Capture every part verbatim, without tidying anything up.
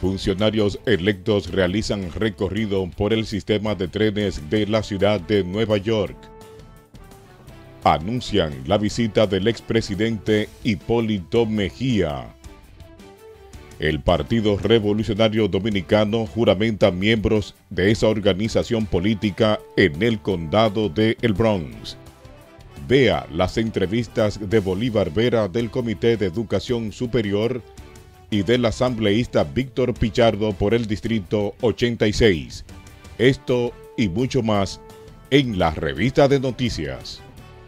Funcionarios electos realizan recorrido por el sistema de trenes de la ciudad de Nueva York. Anuncian la visita del expresidente Hipólito Mejía. El Partido Revolucionario Dominicano juramenta miembros de esa organización política en el condado de El Bronx. Vea las entrevistas de Bolívar Vera del Comité de Educación Superior y del asambleísta Víctor Pichardo por el Distrito ochenta y seis. Esto y mucho más en la revista de noticias.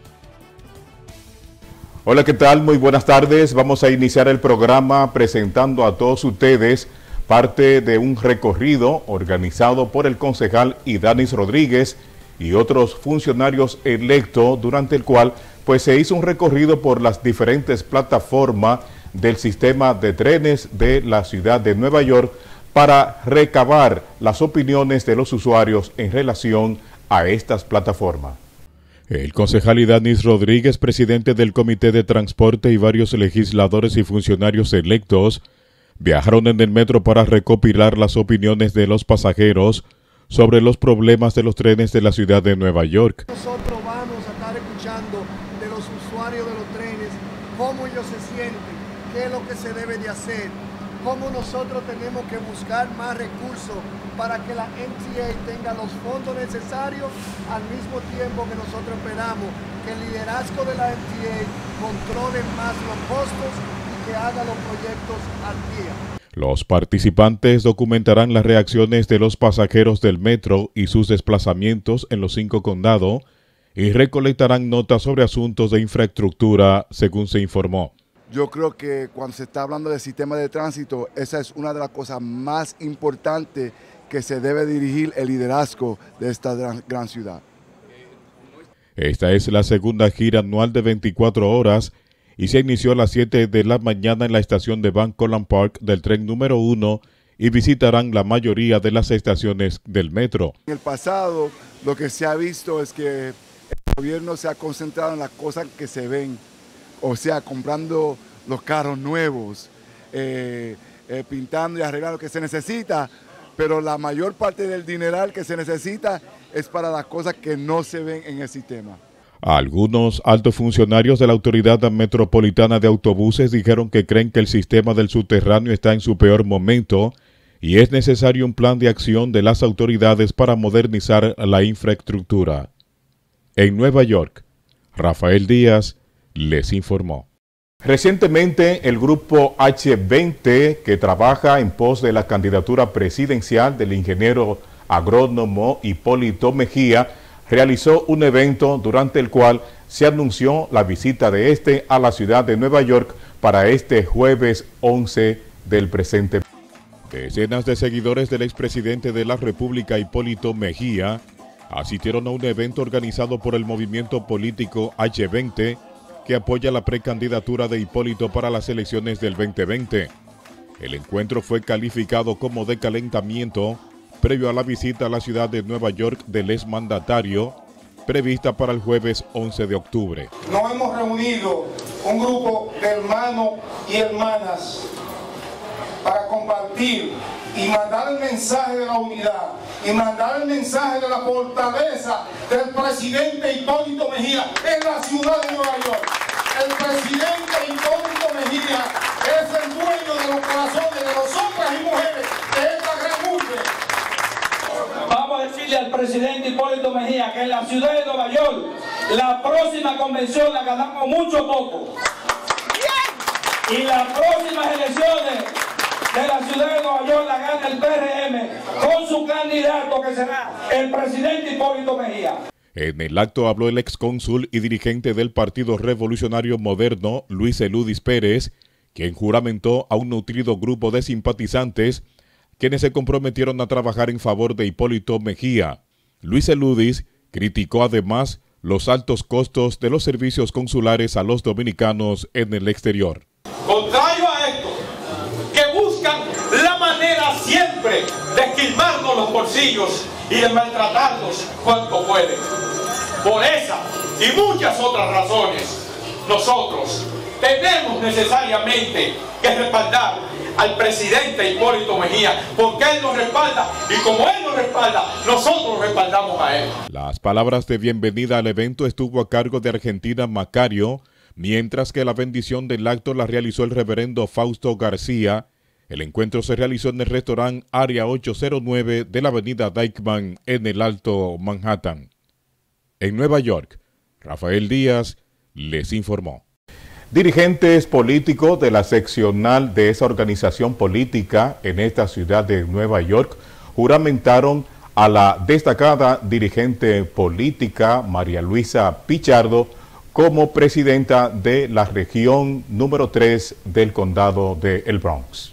Hola, ¿qué tal? Muy buenas tardes. Vamos a iniciar el programa presentando a todos ustedes parte de un recorrido organizado por el concejal Idanis Rodríguez y otros funcionarios electos, durante el cual pues se hizo un recorrido por las diferentes plataformas del sistema de trenes de la ciudad de Nueva York para recabar las opiniones de los usuarios en relación a estas plataformas. El concejal Idanis Rodríguez, presidente del Comité de Transporte, y varios legisladores y funcionarios electos viajaron en el metro para recopilar las opiniones de los pasajeros sobre los problemas de los trenes de la ciudad de Nueva York. Nosotros vamos a estar escuchando de los usuarios de los trenes, cómo ellos se sienten, qué es lo que se debe de hacer, cómo nosotros tenemos que buscar más recursos para que la M T A tenga los fondos necesarios, al mismo tiempo que nosotros esperamos que el liderazgo de la M T A controle más los costos y que haga los proyectos al día. Los participantes documentarán las reacciones de los pasajeros del metro y sus desplazamientos en los cinco condados y recolectarán notas sobre asuntos de infraestructura, según se informó. Yo creo que cuando se está hablando del sistema de tránsito, esa es una de las cosas más importantes que se debe dirigir el liderazgo de esta gran, gran ciudad. Esta es la segunda gira anual de veinticuatro horas y se inició a las siete de la mañana en la estación de Van Cortlandt Park del tren número uno y visitarán la mayoría de las estaciones del metro. En el pasado, lo que se ha visto es que el gobierno se ha concentrado en las cosas que se ven, o sea, comprando los carros nuevos, eh, eh, pintando y arreglando lo que se necesita, pero la mayor parte del dineral que se necesita es para las cosas que no se ven en el sistema. Algunos altos funcionarios de la Autoridad Metropolitana de Autobuses dijeron que creen que el sistema del subterráneo está en su peor momento y es necesario un plan de acción de las autoridades para modernizar la infraestructura. En Nueva York, Rafael Díaz les informó. Recientemente, el grupo H veinte, que trabaja en pos de la candidatura presidencial del ingeniero agrónomo Hipólito Mejía, realizó un evento durante el cual se anunció la visita de este a la ciudad de Nueva York para este jueves once del presente. Decenas de seguidores del expresidente de la República, Hipólito Mejía, asistieron a un evento organizado por el movimiento político H veinte, que apoya la precandidatura de Hipólito para las elecciones del veinte veinte. El encuentro fue calificado como de calentamiento previo a la visita a la ciudad de Nueva York del exmandatario, prevista para el jueves once de octubre. Nos hemos reunido un grupo de hermanos y hermanas para compartir y mandar el mensaje de la unidad y mandar el mensaje de la fortaleza del presidente Hipólito Mejía en la ciudad de Nueva York. El presidente Hipólito Mejía es el dueño de los corazones de los hombres y mujeres de esta gran urbe. Vamos a decirle al presidente Hipólito Mejía que en la ciudad de Nueva York la próxima convención la ganamos mucho poco. Y las próximas elecciones de la ciudad de Nueva York la gana el P R M con su candidato, que será el presidente Hipólito Mejía. En el acto habló el excónsul y dirigente del Partido Revolucionario Moderno, Luis Eludis Pérez, quien juramentó a un nutrido grupo de simpatizantes quienes se comprometieron a trabajar en favor de Hipólito Mejía. Luis Eludis criticó además los altos costos de los servicios consulares a los dominicanos en el exterior. Contrario a esto, que buscan la manera siempre de esquilmarnos los bolsillos y de maltratarnos cuanto pueden. Por esa y muchas otras razones, nosotros tenemos necesariamente que respaldar al presidente Hipólito Mejía, porque él nos respalda y como él nos respalda, nosotros respaldamos a él. Las palabras de bienvenida al evento estuvo a cargo de Argentina Macario, mientras que la bendición del acto la realizó el reverendo Fausto García. El encuentro se realizó en el restaurante Área ocho cero nueve de la avenida Dyckman en el Alto Manhattan. En Nueva York, Rafael Díaz les informó. Dirigentes políticos de la seccional de esa organización política en esta ciudad de Nueva York juramentaron a la destacada dirigente política María Luisa Pichardo como presidenta de la región número tres del condado de El Bronx.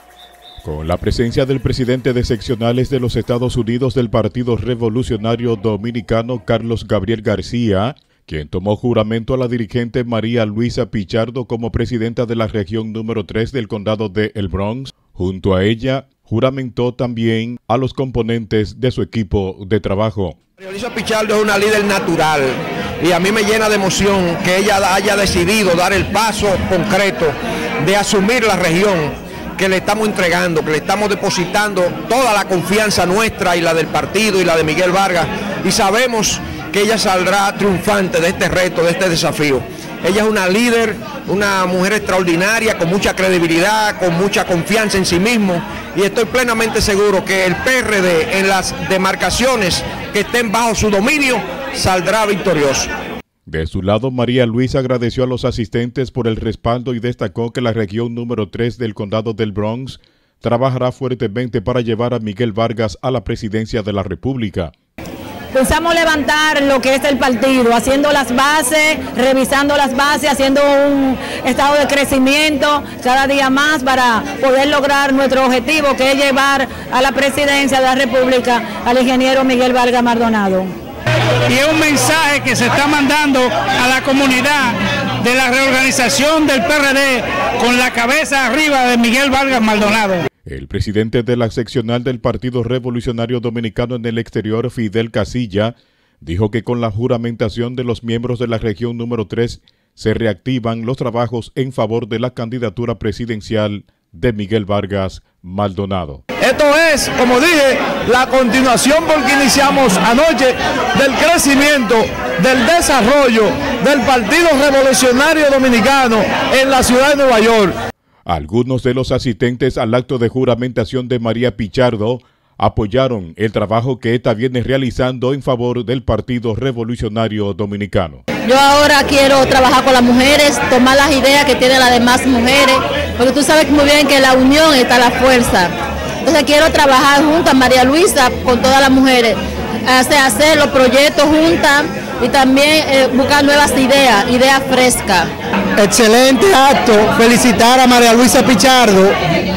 Con la presencia del presidente de seccionales de los Estados Unidos del Partido Revolucionario Dominicano, Carlos Gabriel García, quien tomó juramento a la dirigente María Luisa Pichardo como presidenta de la región número tres del condado de El Bronx. Junto a ella, juramentó también a los componentes de su equipo de trabajo. María Luisa Pichardo es una líder natural y a mí me llena de emoción que ella haya decidido dar el paso concreto de asumir la región que le estamos entregando, que le estamos depositando toda la confianza nuestra y la del partido y la de Miguel Vargas, y sabemos que ella saldrá triunfante de este reto, de este desafío. Ella es una líder, una mujer extraordinaria, con mucha credibilidad, con mucha confianza en sí mismo, y estoy plenamente seguro que el P R D en las demarcaciones que estén bajo su dominio saldrá victorioso. De su lado, María Luisa agradeció a los asistentes por el respaldo y destacó que la región número tres del condado del Bronx trabajará fuertemente para llevar a Miguel Vargas a la presidencia de la República. Pensamos levantar lo que es el partido, haciendo las bases, revisando las bases, haciendo un estado de crecimiento cada día más para poder lograr nuestro objetivo, que es llevar a la presidencia de la República al ingeniero Miguel Vargas Maldonado. Y es un mensaje que se está mandando a la comunidad de la reorganización del P R D con la cabeza arriba de Miguel Vargas Maldonado. El presidente de la seccional del Partido Revolucionario Dominicano en el exterior, Fidel Casilla, dijo que con la juramentación de los miembros de la región número tres se reactivan los trabajos en favor de la candidatura presidencial de Miguel Vargas Maldonado. Esto es, como dije, la continuación porque iniciamos anoche del crecimiento, del desarrollo del Partido Revolucionario Dominicano en la ciudad de Nueva York. Algunos de los asistentes al acto de juramentación de María Pichardo apoyaron el trabajo que esta viene realizando en favor del Partido Revolucionario Dominicano. Yo ahora quiero trabajar con las mujeres, tomar las ideas que tienen las demás mujeres, porque tú sabes muy bien que en la unión está la fuerza. Entonces quiero trabajar junto a María Luisa con todas las mujeres, hacer, hacer los proyectos juntas y también eh, buscar nuevas ideas, ideas frescas. Excelente acto, felicitar a María Luisa Pichardo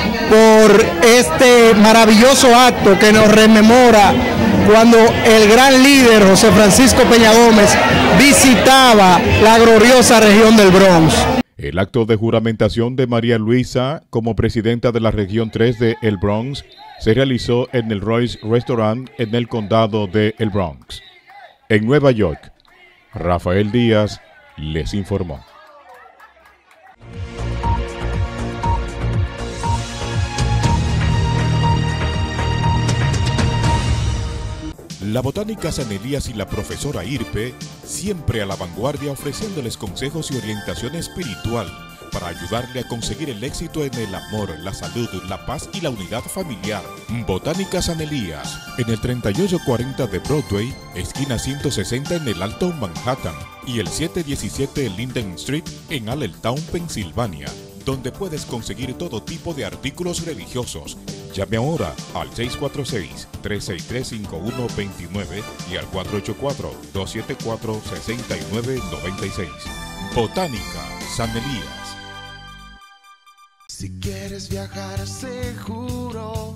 por este maravilloso acto que nos rememora cuando el gran líder José Francisco Peña Gómez visitaba la gloriosa región del Bronx. El acto de juramentación de María Luisa como presidenta de la región tres de El Bronx se realizó en el Royce Restaurant en el condado de El Bronx. En Nueva York, Rafael Díaz les informó. La botánica San Elías y la profesora Irpe, siempre a la vanguardia ofreciéndoles consejos y orientación espiritual para ayudarle a conseguir el éxito en el amor, la salud, la paz y la unidad familiar. Botánica San Elías, en el treinta y ocho cuarenta de Broadway, esquina ciento sesenta en el Alto Manhattan, y el siete diecisiete Linden Street en Allentown, Pensilvania, donde puedes conseguir todo tipo de artículos religiosos. Llame ahora al seis cuatro seis, tres seis tres, cinco uno dos nueve y al cuatro ocho cuatro, dos siete cuatro, seis nueve nueve seis. Botánica San Elías. Si quieres viajar seguro,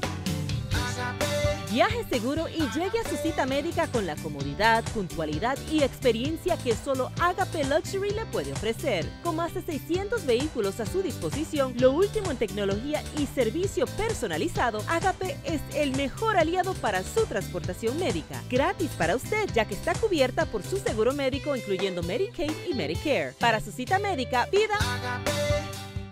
viaje seguro y llegue a su cita médica con la comodidad, puntualidad y experiencia que solo Agape Luxury le puede ofrecer. Con más de seiscientos vehículos a su disposición, lo último en tecnología y servicio personalizado, Agape es el mejor aliado para su transportación médica. Gratis para usted, ya que está cubierta por su seguro médico, incluyendo Medicaid y Medicare. Para su cita médica, pida Agape.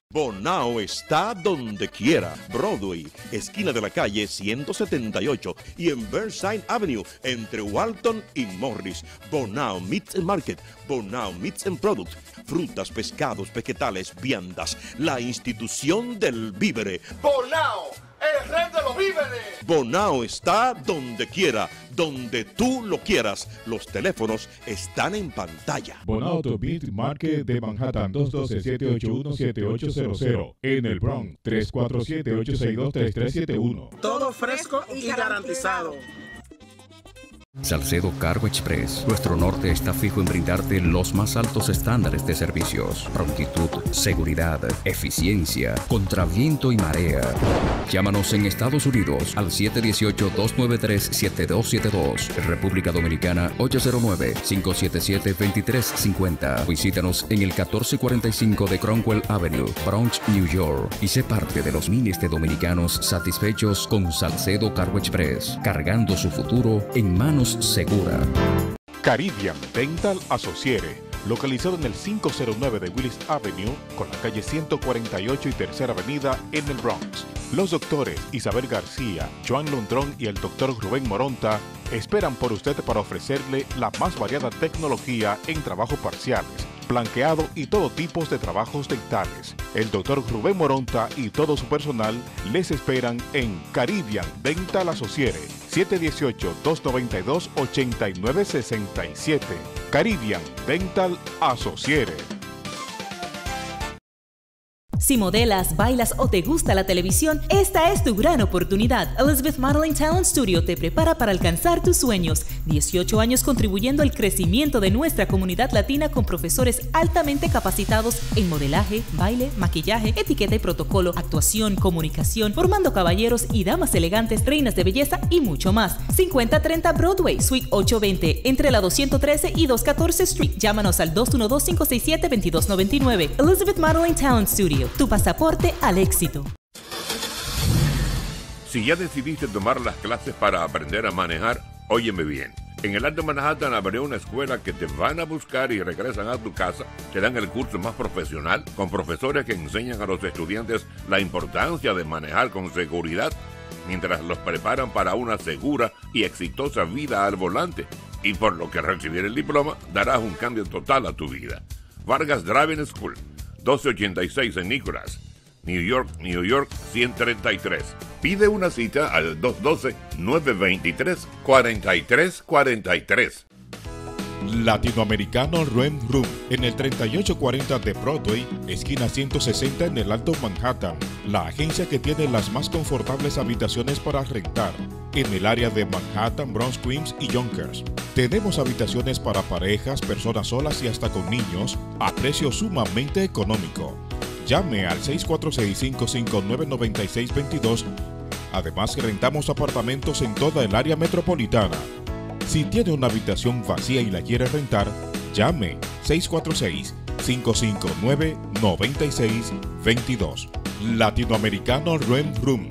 Bonao está donde quiera. Broadway, esquina de la calle ciento setenta y ocho y en Burnside Avenue, entre Walton y Morris. Bonao Meats and Market, Bonao Meats and Products, frutas, pescados, vegetales, viandas, la institución del vívere. Bonao, el rey de los víveres. Bonao está donde quiera, donde tú lo quieras. Los teléfonos están en pantalla. Bonao Meat Market de Manhattan, dos uno dos, siete ocho uno, siete ocho cero cero. En el Bronx, tres cuatro siete, ocho seis dos, tres tres siete uno. Todo fresco y garantizado. Salcedo Cargo Express. Nuestro norte está fijo en brindarte los más altos estándares de servicios, prontitud, seguridad, eficiencia, contra viento y marea. Llámanos en Estados Unidos al siete uno ocho, dos nueve tres, siete dos siete dos. República Dominicana ocho cero nueve, cinco siete siete, dos tres cinco cero. Visítanos en el catorce cuarenta y cinco de Cromwell Avenue, Bronx, New York. Y sé parte de los miles de dominicanos satisfechos con Salcedo Cargo Express, cargando su futuro en manos segura. Caribbean Dental Associates, localizado en el quinientos nueve de Willis Avenue, con la calle ciento cuarenta y ocho y Tercera Avenida en el Bronx. Los doctores Isabel García, Joan Lundrón y el doctor Rubén Moronta esperan por usted para ofrecerle la más variada tecnología en trabajos parciales, blanqueado y todo tipo de trabajos dentales. El doctor Rubén Moronta y todo su personal les esperan en Caribbean Dental Associates, siete uno ocho, dos nueve dos, ocho nueve seis siete. Caribbean Dental Associates. Si modelas, bailas o te gusta la televisión, esta es tu gran oportunidad. Elizabeth Modeling Talent Studio te prepara para alcanzar tus sueños. dieciocho años contribuyendo al crecimiento de nuestra comunidad latina con profesores altamente capacitados en modelaje, baile, maquillaje, etiqueta y protocolo, actuación, comunicación, formando caballeros y damas elegantes, reinas de belleza y mucho más. cincuenta treinta Broadway, Suite ochocientos veinte, entre la doscientos trece y doscientos catorce Street. Llámanos al dos uno dos, cinco seis siete, dos dos nueve nueve. Elizabeth Modeling Talent Studio. Tu pasaporte al éxito. Si ya decidiste tomar las clases para aprender a manejar, óyeme bien. En el Alto Manhattan abrió una escuela que te van a buscar y regresan a tu casa. Te dan el curso más profesional con profesores que enseñan a los estudiantes la importancia de manejar con seguridad, mientras los preparan para una segura y exitosa vida al volante. Y por lo que recibir el diploma, darás un cambio total a tu vida. Vargas Driving School, doce ochenta y seis en Nicholas, New York, New York, ciento treinta y tres. Pide una cita al dos uno dos, nueve dos tres, cuatro tres cuatro tres. Latinoamericano Room Room, en el treinta y ocho cuarenta de Broadway, esquina ciento sesenta en el Alto Manhattan. La agencia que tiene las más confortables habitaciones para rentar en el área de Manhattan, Bronx, Queens y Yonkers. Tenemos habitaciones para parejas, personas solas y hasta con niños a precio sumamente económico. Llame al seis cuatro seis, cinco cinco nueve, nueve seis dos dos. Además, rentamos apartamentos en toda el área metropolitana. Si tiene una habitación vacía y la quiere rentar, llame seis cuatro seis, cinco cinco nueve, nueve seis dos dos. Latinoamericano Room Room.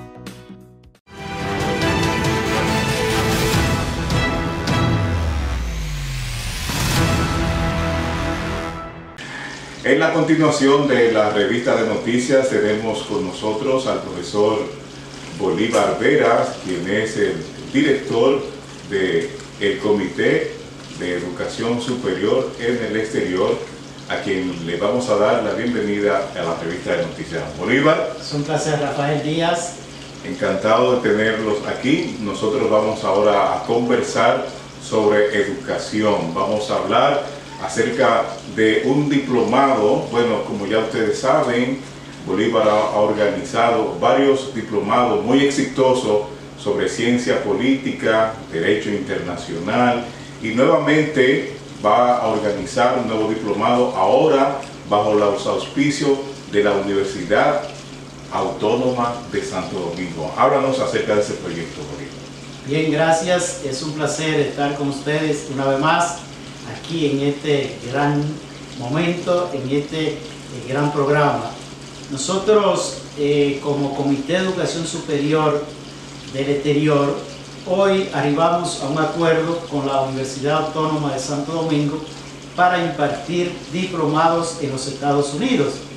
En la continuación de la revista de noticias tenemos con nosotros al profesor Bolívar Veras, quien es el director del Comité de Educación Superior en el Exterior, a quien le vamos a dar la bienvenida a la revista de noticias. Bolívar. Es un placer, Rafael Díaz. Encantado de tenerlos aquí. Nosotros vamos ahora a conversar sobre educación. Vamos a hablar acerca de un diplomado. Bueno, como ya ustedes saben, Bolívar ha organizado varios diplomados muy exitosos sobre ciencia política, derecho internacional, y nuevamente va a organizar un nuevo diplomado ahora bajo los auspicios de la Universidad Autónoma de Santo Domingo. Háblanos acerca de ese proyecto, Bolívar. Bien, gracias. Es un placer estar con ustedes una vez más aquí en este gran momento, en este eh, gran programa. Nosotros, eh, como Comité de Educación Superior del Exterior, hoy arribamos a un acuerdo con la Universidad Autónoma de Santo Domingo para impartir diplomados en los Estados Unidos.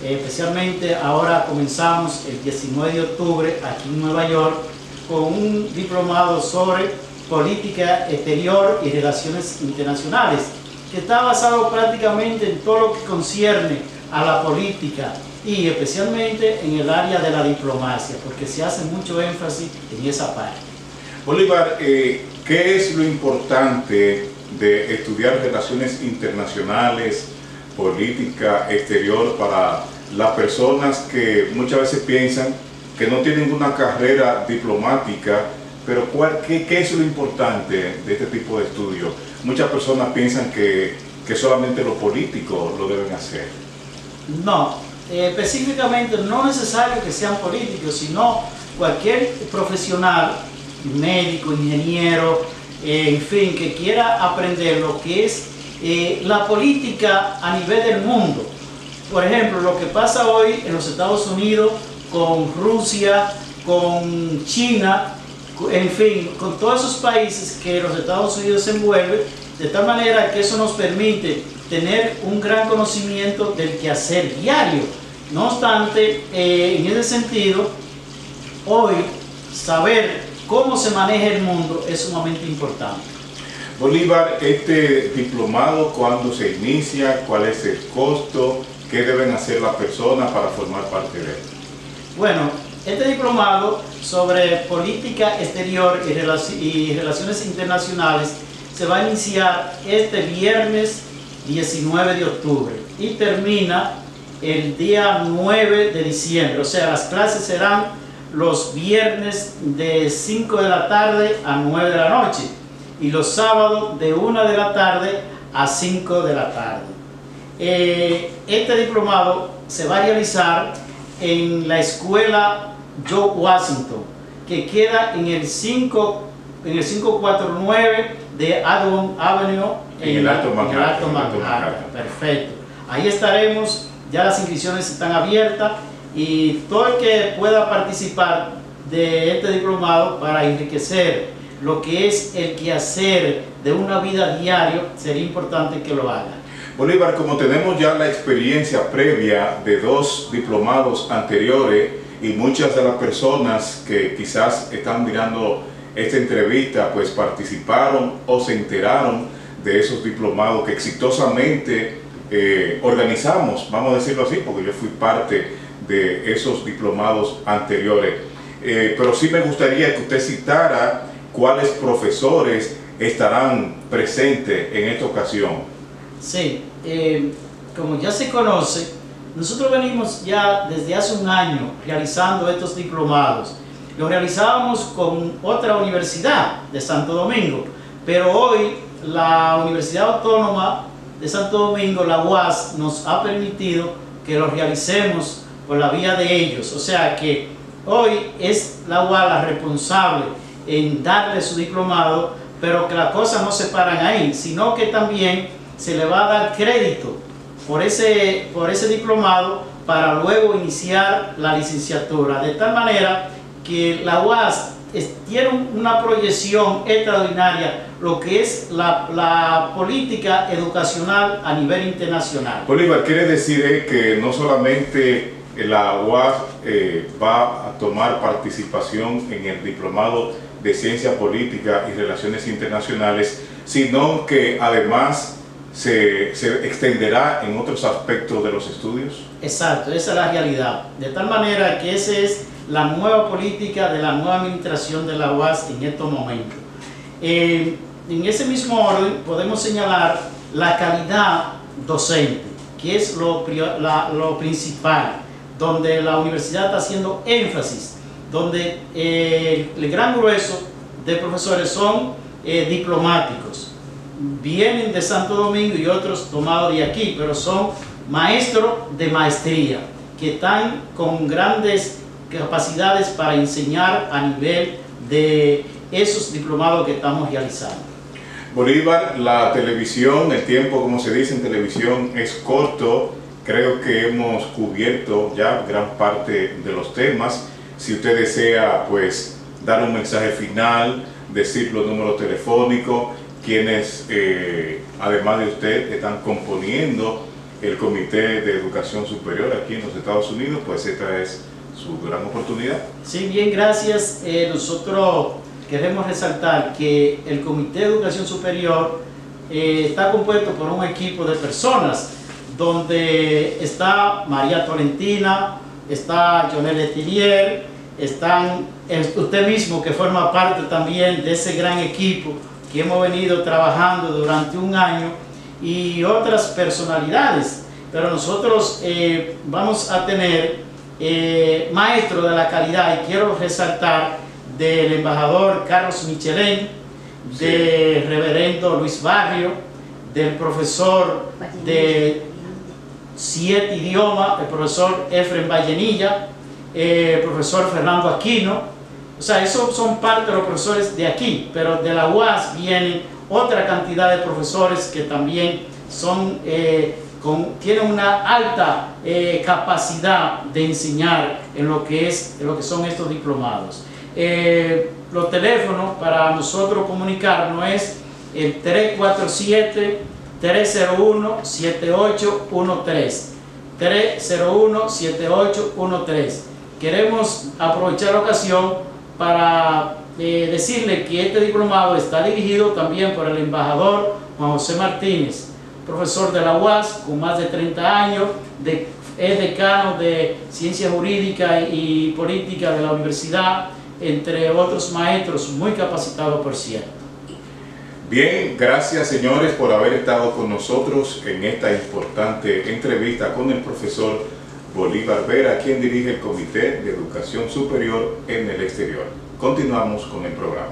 Eh, especialmente ahora comenzamos el diecinueve de octubre aquí en Nueva York con un diplomado sobre política exterior y relaciones internacionales, que está basado prácticamente en todo lo que concierne a la política y especialmente en el área de la diplomacia, porque se hace mucho énfasis en esa parte. Bolívar, eh, ¿qué es lo importante de estudiar relaciones internacionales, política exterior para las personas que muchas veces piensan que no tienen una carrera diplomática, pero cuál, qué, qué es lo importante de este tipo de estudios? Muchas personas piensan que, que solamente los políticos lo deben hacer. No, eh, específicamente no es necesario que sean políticos, sino cualquier profesional, médico, ingeniero, eh, en fin, que quiera aprender lo que es eh, la política a nivel del mundo. Por ejemplo, lo que pasa hoy en los Estados Unidos con Rusia, con China, en fin, con todos esos países que los Estados Unidos se envuelven, de tal manera que eso nos permite tener un gran conocimiento del quehacer diario. No obstante, eh, en ese sentido, hoy saber cómo se maneja el mundo es sumamente importante. Bolívar, este diplomado, ¿cuándo se inicia? ¿Cuál es el costo? ¿Qué deben hacer las personas para formar parte de él? Bueno, este diplomado sobre política exterior y, relac y relaciones internacionales se va a iniciar este viernes diecinueve de octubre y termina el día nueve de diciembre. O sea, las clases serán los viernes de cinco de la tarde a nueve de la noche y los sábados de una de la tarde a cinco de la tarde. Eh, este diplomado se va a realizar en la escuela George Washington, que queda en el, cinco, en el quinientos cuarenta y nueve de Adams Avenue en, en el Alto Manhattan. En el Alto Manhattan. Perfecto. Ahí estaremos, ya las inscripciones están abiertas y todo el que pueda participar de este diplomado para enriquecer lo que es el quehacer de una vida diaria, sería importante que lo haga. Bolívar, como tenemos ya la experiencia previa de dos diplomados anteriores y muchas de las personas que quizás están mirando esta entrevista pues participaron o se enteraron de esos diplomados que exitosamente eh, organizamos, vamos a decirlo así, porque yo fui parte de esos diplomados anteriores. Eh, pero sí me gustaría que usted citara cuáles profesores estarán presentes en esta ocasión. Sí, eh, como ya se conoce, nosotros venimos ya desde hace un año realizando estos diplomados. Lo realizábamos con otra universidad de Santo Domingo, pero hoy la Universidad Autónoma de Santo Domingo, la U A S, nos ha permitido que lo realicemos por la vía de ellos. O sea que hoy es la U A S la responsable en darle su diplomado, pero que las cosas no se paran ahí, sino que también se le va a dar crédito por ese, por ese diplomado para luego iniciar la licenciatura, de tal manera que la U A S es, tiene una proyección extraordinaria lo que es la, la política educacional a nivel internacional. Bolívar, quiere decir eh, que no solamente la U A S eh, va a tomar participación en el diplomado de Ciencia Política y Relaciones Internacionales, sino que además Se, se extenderá en otros aspectos de los estudios. Exacto, esa es la realidad. De tal manera que esa es la nueva política de la nueva administración de la U A S en estos momentos. Eh, en ese mismo orden podemos señalar la calidad docente, que es lo, la, lo principal, donde la universidad está haciendo énfasis, donde eh, el gran grueso de profesores son eh, diplomáticos. Vienen de Santo Domingo y otros tomados de aquí, pero son maestros de maestría que están con grandes capacidades para enseñar a nivel de esos diplomados que estamos realizando. Bolívar, la televisión, el tiempo, como se dice en televisión, es corto. Creo que hemos cubierto ya gran parte de los temas. Si usted desea, pues, dar un mensaje final, decir los números telefónicos, quienes, eh, además de usted, están componiendo el Comité de Educación Superior aquí en los Estados Unidos, pues esta es su gran oportunidad. Sí, bien, gracias. Eh, nosotros queremos resaltar que el Comité de Educación Superior eh, está compuesto por un equipo de personas, donde está María Tolentina, está Jonel Letelier, están usted mismo, que forma parte también de ese gran equipo que hemos venido trabajando durante un año, y otras personalidades. Pero nosotros eh, vamos a tener eh, maestros de la calidad, y quiero resaltar del embajador Carlos Michelén, sí, del reverendo Luis Barrio, del profesor de siete idiomas, el profesor Efren Vallenilla, eh, el profesor Fernando Aquino. O sea, esos son parte de los profesores de aquí, pero de la U A S vienen otra cantidad de profesores que también son, eh, con, tienen una alta eh, capacidad de enseñar en lo que, es, en lo que son estos diplomados. Eh, los teléfonos para nosotros comunicarnos es el tres cuatro siete, tres cero uno, siete ocho uno tres, tres cero uno, siete ocho uno tres. Queremos aprovechar la ocasión para eh, decirle que este diplomado está dirigido también por el embajador Juan José Martínez, profesor de la U A S con más de treinta años, de, es decano de Ciencias Jurídicas y Política de la universidad, entre otros maestros muy capacitados, por cierto. Bien, gracias señores por haber estado con nosotros en esta importante entrevista con el profesor Bolívar Vera, quien dirige el Comité de Educación Superior en el exterior. Continuamos con el programa.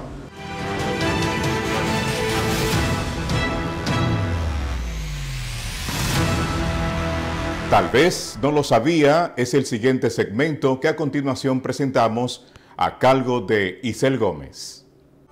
Tal vez no lo sabía, es el siguiente segmento que a continuación presentamos a cargo de Isel Gómez.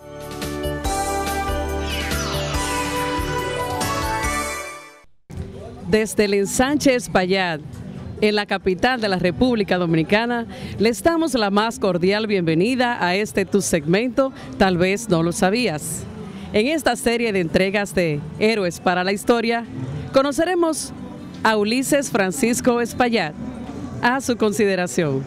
Desde el ensanche Espaillat, en la capital de la República Dominicana, les damos la más cordial bienvenida a este tu segmento, Tal vez no lo sabías. En esta serie de entregas de Héroes para la Historia, conoceremos a Ulises Francisco Espaillat. A su consideración.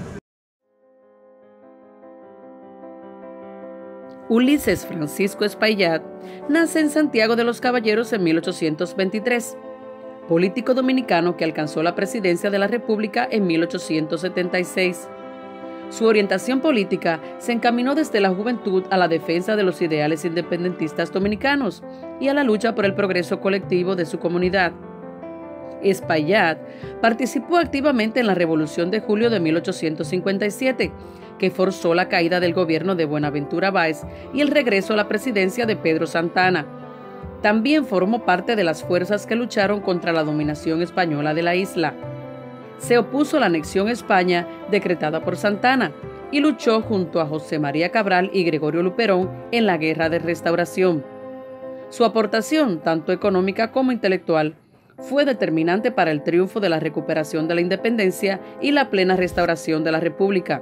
Ulises Francisco Espaillat nace en Santiago de los Caballeros en mil ochocientos veintitrés. Político dominicano que alcanzó la presidencia de la República en mil ochocientos setenta y seis. Su orientación política se encaminó desde la juventud a la defensa de los ideales independentistas dominicanos y a la lucha por el progreso colectivo de su comunidad. Espaillat participó activamente en la Revolución de Julio de mil ochocientos cincuenta y siete, que forzó la caída del gobierno de Buenaventura Báez y el regreso a la presidencia de Pedro Santana. También formó parte de las fuerzas que lucharon contra la dominación española de la isla. Se opuso a la anexión a España decretada por Santana y luchó junto a José María Cabral y Gregorio Luperón en la Guerra de Restauración. Su aportación, tanto económica como intelectual, fue determinante para el triunfo de la recuperación de la independencia y la plena restauración de la República.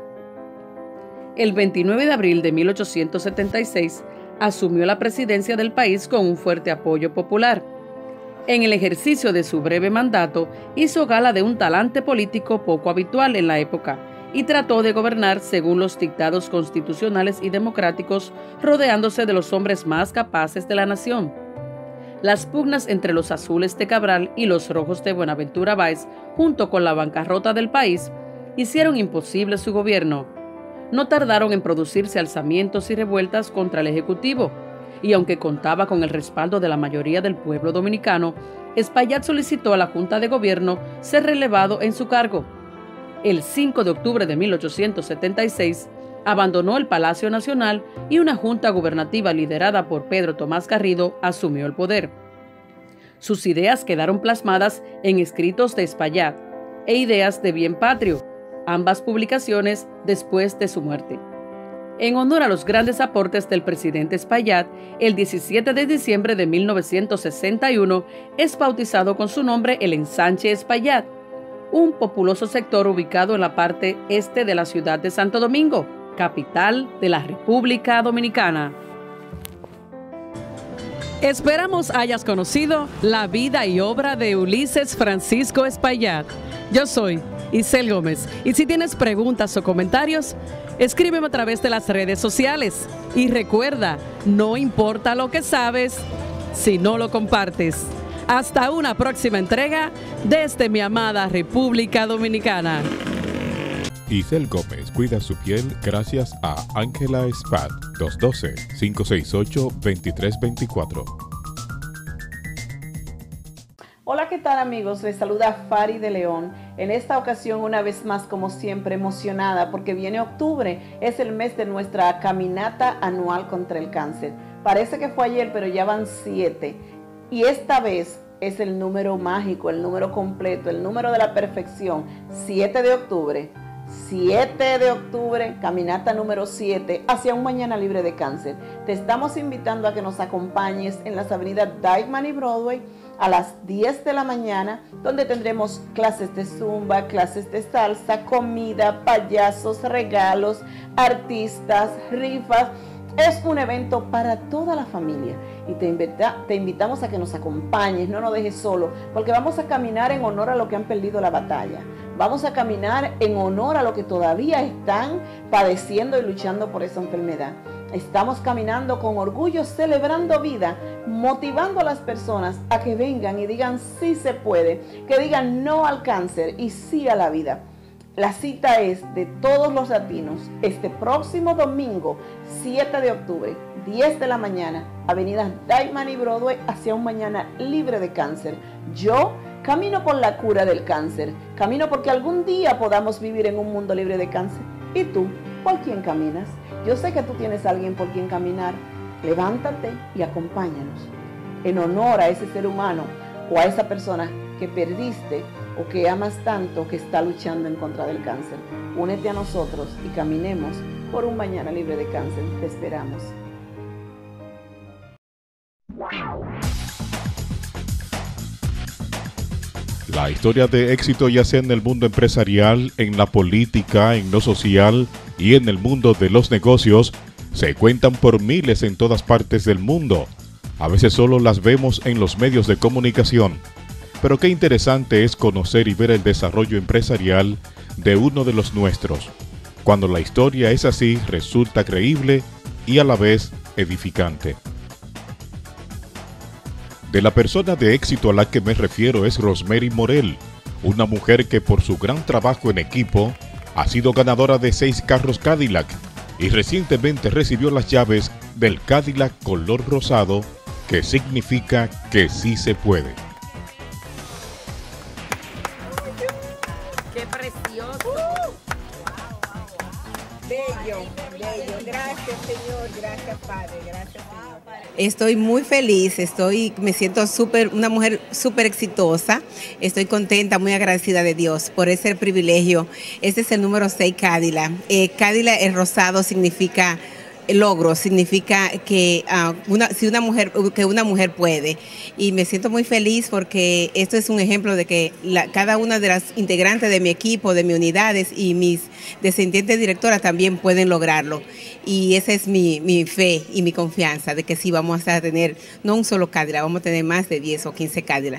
El veintinueve de abril de mil ochocientos setenta y seis, asumió la presidencia del país con un fuerte apoyo popular. En el ejercicio de su breve mandato, hizo gala de un talante político poco habitual en la época y trató de gobernar según los dictados constitucionales y democráticos, rodeándose de los hombres más capaces de la nación. Las pugnas entre los azules de Cabral y los rojos de Buenaventura Báez, junto con la bancarrota del país, hicieron imposible su gobierno. No tardaron en producirse alzamientos y revueltas contra el Ejecutivo, y aunque contaba con el respaldo de la mayoría del pueblo dominicano, Espaillat solicitó a la Junta de Gobierno ser relevado en su cargo. El cinco de octubre de mil ochocientos setenta y seis, abandonó el Palacio Nacional y una junta gubernativa liderada por Pedro Tomás Garrido asumió el poder. Sus ideas quedaron plasmadas en escritos de Espaillat e Ideas de Bien Patrio, ambas publicaciones después de su muerte. En honor a los grandes aportes del presidente Espaillat, el diecisiete de diciembre de mil novecientos sesenta y uno es bautizado con su nombre el Ensanche Espaillat, un populoso sector ubicado en la parte este de la ciudad de Santo Domingo, capital de la República Dominicana. Esperamos hayas conocido la vida y obra de Ulises Francisco Espaillat. Yo soy Isel Gómez y si tienes preguntas o comentarios, escríbeme a través de las redes sociales. Y recuerda, no importa lo que sabes si no lo compartes. Hasta una próxima entrega desde mi amada República Dominicana. Isel Gómez cuida su piel gracias a Ángela Spat, dos uno dos, cinco seis ocho, dos tres dos cuatro. Hola, ¿qué tal amigos? Les saluda Fari de León. En esta ocasión, una vez más, como siempre, emocionada porque viene octubre, es el mes de nuestra caminata anual contra el cáncer. Parece que fue ayer, pero ya van siete. Y esta vez es el número mágico, el número completo, el número de la perfección, siete de octubre. siete de octubre, caminata número siete, hacia un mañana libre de cáncer. Te estamos invitando a que nos acompañes en las avenidas Dyckman y Broadway a las diez de la mañana, donde tendremos clases de zumba, clases de salsa, comida, payasos, regalos, artistas, rifas. Es un evento para toda la familia y te, invita, te invitamos a que nos acompañes, no nos dejes solo, porque vamos a caminar en honor a los que han perdido la batalla. Vamos a caminar en honor a los que todavía están padeciendo y luchando por esa enfermedad. Estamos caminando con orgullo, celebrando vida, motivando a las personas a que vengan y digan sí se puede, que digan no al cáncer y sí a la vida. La cita es de todos los latinos este próximo domingo, siete de octubre, diez de la mañana, avenidas Dyckman y Broadway, hacia un mañana libre de cáncer. Yo camino por la cura del cáncer, camino porque algún día podamos vivir en un mundo libre de cáncer. ¿Y tú? ¿Por quién caminas? Yo sé que tú tienes a alguien por quien caminar. Levántate y acompáñanos en honor a ese ser humano o a esa persona que perdiste o que amas tanto, que está luchando en contra del cáncer. Únete a nosotros y caminemos por un mañana libre de cáncer. Te esperamos. La historia de éxito, ya sea en el mundo empresarial, en la política, en lo social y en el mundo de los negocios, se cuentan por miles en todas partes del mundo. A veces solo las vemos en los medios de comunicación. Pero qué interesante es conocer y ver el desarrollo empresarial de uno de los nuestros. Cuando la historia es así, resulta creíble y a la vez edificante. De la persona de éxito a la que me refiero es Rosemary Morel, una mujer que por su gran trabajo en equipo ha sido ganadora de seis carros Cadillac y recientemente recibió las llaves del Cadillac color rosado, que significa que sí se puede. ¡Qué precioso! Bello, bello. Gracias, Señor. Gracias, Padre. Gracias, Señor. Estoy muy feliz, estoy, me siento súper, una mujer súper exitosa. Estoy contenta, muy agradecida de Dios por ese privilegio. Este es el número seis Cadillac. Eh, Cadillac, el rosado, significa logro, significa que uh, una, si una mujer, que una mujer puede. Y me siento muy feliz porque esto es un ejemplo de que la, cada una de las integrantes de mi equipo, de mis unidades y mis descendientes directoras también pueden lograrlo. Y esa es mi, mi fe y mi confianza de que sí vamos a tener no un solo Cadillac, vamos a tener más de diez o quince Cadillac.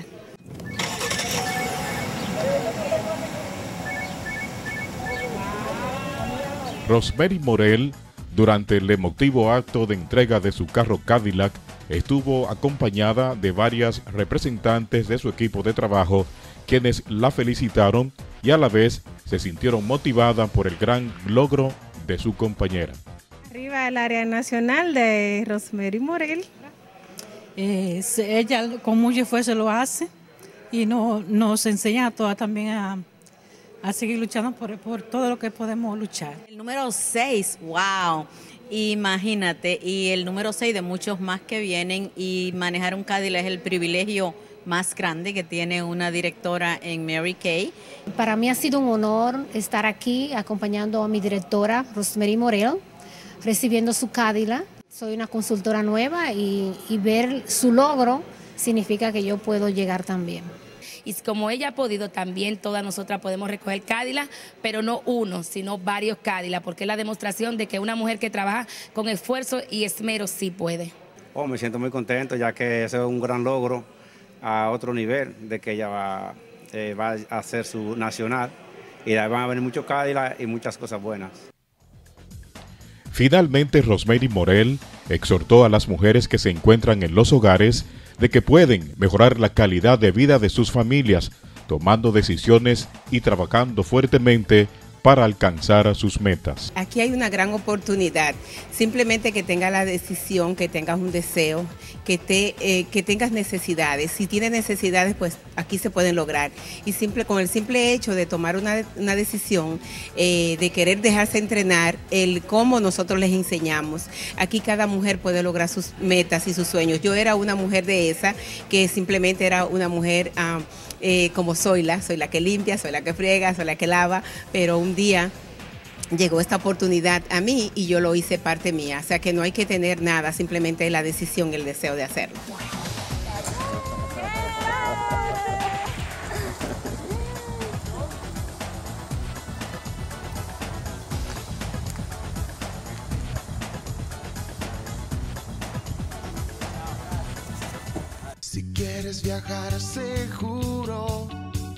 Rosemary Morel, durante el emotivo acto de entrega de su carro Cadillac, estuvo acompañada de varias representantes de su equipo de trabajo, quienes la felicitaron y a la vez se sintieron motivadas por el gran logro de su compañera. Arriba el área nacional de Rosemary Morel. Eh, ella con mucho esfuerzo lo hace y no, nos enseña a todas también a, a seguir luchando por, por todo lo que podemos luchar. El número seis, wow, imagínate, y el número seis de muchos más que vienen, y manejar un Cadillac es el privilegio más grande que tiene una directora en Mary Kay. Para mí ha sido un honor estar aquí acompañando a mi directora Rosemary Morel, recibiendo su Cadillac. Soy una consultora nueva y, y ver su logro significa que yo puedo llegar también. Y como ella ha podido, también todas nosotras podemos recoger Cadillac, pero no uno, sino varios Cadillac, porque es la demostración de que una mujer que trabaja con esfuerzo y esmero sí puede. Oh, me siento muy contento ya que ese es un gran logro a otro nivel de que ella va, eh, va a hacer su nacional y de ahí van a venir muchos Cadillac y muchas cosas buenas. Finalmente, Rosemary Morel exhortó a las mujeres que se encuentran en los hogares de que pueden mejorar la calidad de vida de sus familias, tomando decisiones y trabajando fuertemente para alcanzar sus metas. Aquí hay una gran oportunidad, simplemente que tengas la decisión, que tengas un deseo, que, te, eh, que tengas necesidades. Si tienes necesidades, pues aquí se pueden lograr. Y simple, con el simple hecho de tomar una, una decisión, eh, de querer dejarse entrenar, el cómo nosotros les enseñamos. Aquí cada mujer puede lograr sus metas y sus sueños. Yo era una mujer de esa, que simplemente era una mujer... Uh, Eh, como soy la, soy la que limpia, soy la que friega, soy la que lava, pero un día llegó esta oportunidad a mí y yo lo hice parte mía, o sea que no hay que tener nada, simplemente la decisión, el deseo de hacerlo. Si quieres viajar seguro,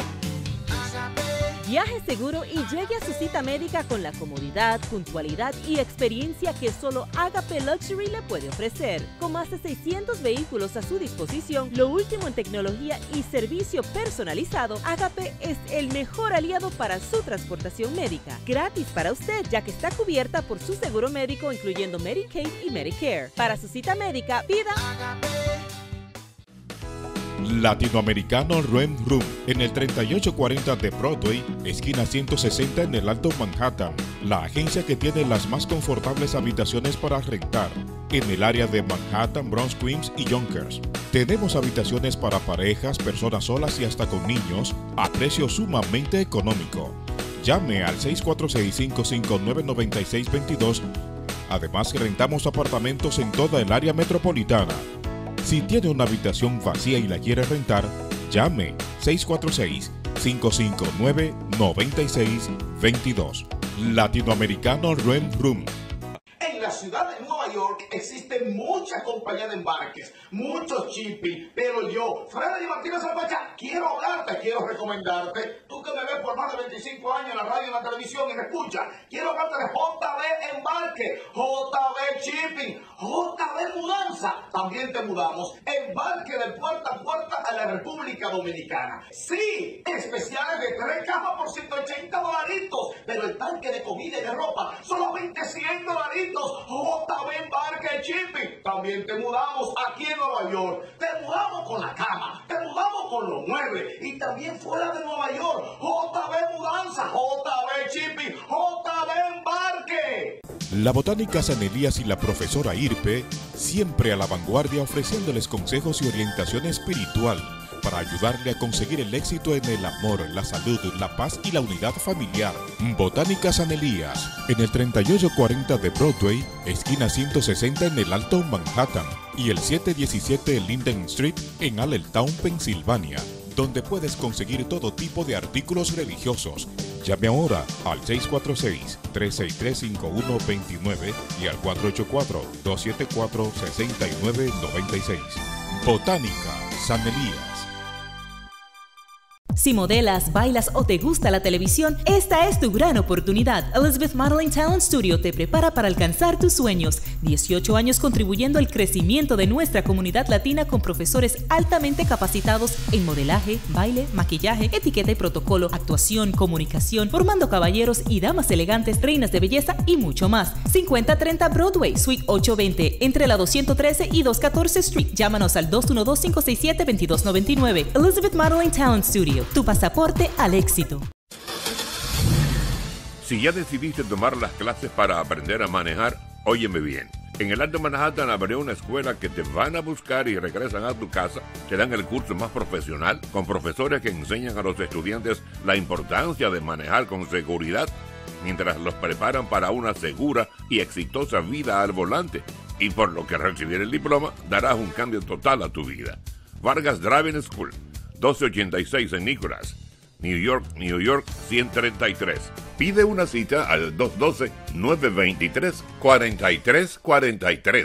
Viaje seguro y llegue a su cita médica con la comodidad, puntualidad y experiencia que solo Agape Luxury le puede ofrecer. Con más de seiscientos vehículos a su disposición, lo último en tecnología y servicio personalizado, Agape es el mejor aliado para su transportación médica. Gratis para usted, ya que está cubierta por su seguro médico, incluyendo Medicaid y Medicare. Para su cita médica, pida Agape. Latinoamericano Rent Room en el treinta y ocho cuarenta de Broadway, esquina ciento sesenta en el Alto Manhattan. La agencia que tiene las más confortables habitaciones para rentar en el área de Manhattan, Bronx, Queens y Yonkers. Tenemos habitaciones para parejas, personas solas y hasta con niños a precio sumamente económico. Llame al seis cuatro seis, cinco cinco nueve, nueve seis dos dos. Además, rentamos apartamentos en toda el área metropolitana. Si tiene una habitación vacía y la quiere rentar, llame seis cuatro seis, cinco cinco nueve, nueve seis dos dos. Latinoamericano Rent Room. En la ciudad de Nueva York existen muchas compañías de embarques, muchos shipping, pero yo, Freddy Martínez Alpacha, quiero hablarte, quiero recomendarte, tú que me ves por más de veinticinco años en la radio y en la televisión y me escuchas, quiero hablarte de J B Embarque, J B Shipping, J B Mudanza, también te mudamos, embarque de puerta a puerta a la República Dominicana. Sí, especiales de tres cajas por ciento ochenta dolaritos, pero el tanque de comida y de ropa, solamente cien dolaritos. J B Embarque Shipping. También te mudamos aquí en Nueva York. Te mudamos con la cama. Te mudamos con los muebles. Y también fuera de Nueva York. J B Mudanza. J B Shipping. J B Embarque. La Botánica San Elías y la profesora Irpe, siempre a la vanguardia ofreciéndoles consejos y orientación espiritual para ayudarle a conseguir el éxito en el amor, la salud, la paz y la unidad familiar. Botánica San Elías, en el treinta y ocho cuarenta de Broadway, esquina ciento sesenta en el Alto Manhattan, y el siete diecisiete Linden Street en Allentown, Pensilvania, donde puedes conseguir todo tipo de artículos religiosos. Llame ahora al seis cuatro seis, tres seis tres, cinco uno dos nueve y al cuatro ocho cuatro, dos siete cuatro, seis nueve nueve seis. Botánica San Elías. Si modelas, bailas o te gusta la televisión, esta es tu gran oportunidad. Elizabeth Modeling Talent Studio te prepara para alcanzar tus sueños. dieciocho años contribuyendo al crecimiento de nuestra comunidad latina con profesores altamente capacitados en modelaje, baile, maquillaje, etiqueta y protocolo, actuación, comunicación, formando caballeros y damas elegantes, reinas de belleza y mucho más. cincuenta treinta Broadway, Suite ochocientos veinte, entre la doscientos trece y doscientos catorce Street. Llámanos al dos uno dos, cinco seis siete, dos dos nueve nueve. Elizabeth Modeling Talent Studio. Tu pasaporte al éxito. Si ya decidiste tomar las clases para aprender a manejar, óyeme bien. En el Alto Manhattan habrá una escuela que te van a buscar y regresan a tu casa. Te dan el curso más profesional con profesores que enseñan a los estudiantes la importancia de manejar con seguridad, mientras los preparan para una segura y exitosa vida al volante. Y por lo que recibir el diploma, darás un cambio total a tu vida. Vargas Driving School, doce ochenta y seis en Nicholas, New York, New York ciento treinta y tres. Pide una cita al dos uno dos, nueve dos tres, cuatro tres cuatro tres.